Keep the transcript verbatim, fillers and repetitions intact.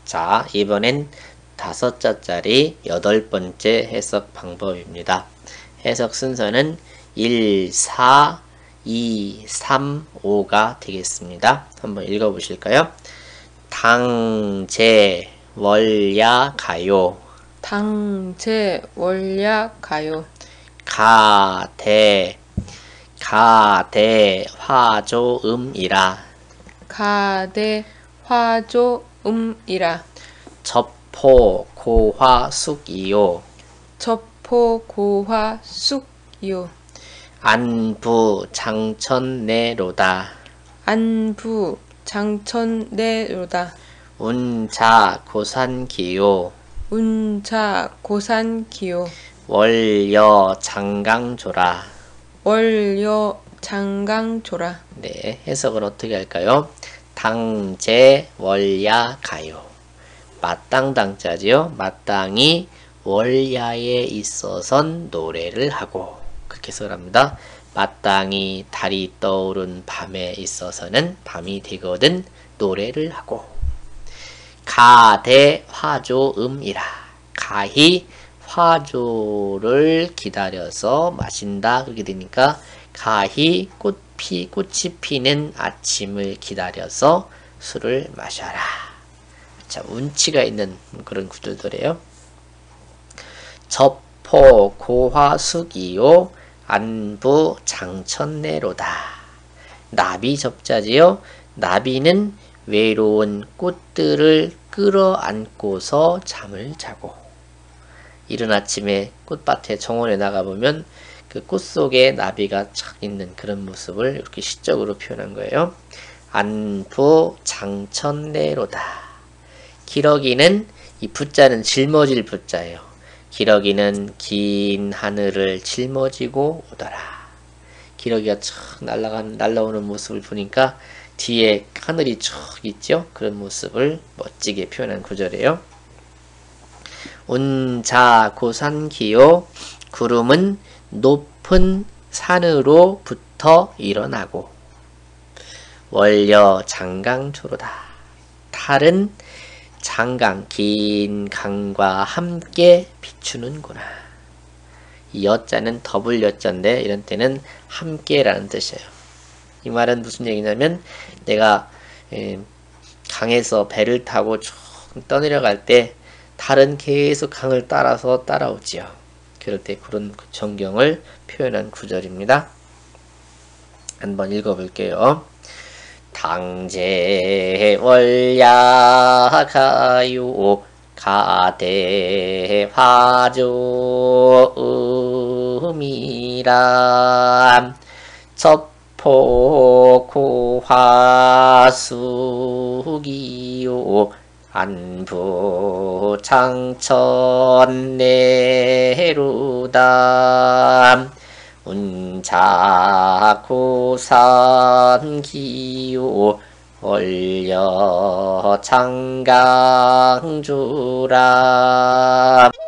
자, 이번엔 다섯 자짜리 여덟 번째 해석 방법입니다. 해석 순서는 일, 사, 이, 삼, 오가 되겠습니다. 한번 읽어보실까요? 당, 재, 월, 야, 가요. 당, 재, 월, 야, 가요. 가, 대, 가, 대, 화, 조, 음, 이라. 가, 대, 화, 조, 음, 이라. 접포, 고화, 숙, 이요. 접포, 고화, 숙, 이요. 안부, 장천, 내로다. 안부, 장천, 내로다. 운자, 고산, 기요. 운자, 고산, 기요. 월여, 장강, 조라. 월여, 장강, 조라. 네, 해석을 어떻게 할까요? 당재, 월야, 가요. 마땅당자지요. 마땅히 월야에 있어선 노래를 하고, 그렇게 해석을 합니다. 마땅히 달이 떠오른 밤에 있어서는 밤이 되거든 노래를 하고. 가대 화조 음이라. 가히 화조를 기다려서 마신다. 그렇게 되니까 가히 꽃피, 꽃이 피는 아침을 기다려서 술을 마셔라. 자, 운치가 있는 그런 구절들이에요. 접포 고화숙이요 안부 장천내로다. 나비 접자지요. 나비는 외로운 꽃들을 끌어안고서 잠을 자고, 이른 아침에 꽃밭에 정원에 나가보면 그 꽃 속에 나비가 착 있는 그런 모습을 이렇게 시적으로 표현한 거예요. 안부 장천내로다. 기러기는, 이 부자는 짊어질 부자예요. 기러기는 긴 하늘을 짊어지고 오더라. 기러기가 촥 날아가는, 날아오는 모습을 보니까 뒤에 하늘이 쭉 있죠? 그런 모습을 멋지게 표현한 구절이에요. 운자 고산기요. 구름은 높은 산으로부터 일어나고, 월여 장강초로다. 달은 장강, 긴 강과 함께 비추는구나. 이 여자는 더블 여자인데 이런 때는 함께라는 뜻이에요. 이 말은 무슨 얘기냐면, 내가 에, 강에서 배를 타고 쭉 떠내려갈 때 달은 계속 강을 따라서 따라오지요. 그럴 때 그런 전경을 표현한 구절입니다. 한번 읽어볼게요. 당재 월야 가요 가대 화조 음이라. 접포 고화 숙이요 안부 장천 내로다. 운자 고산 기요 월여 장강주라.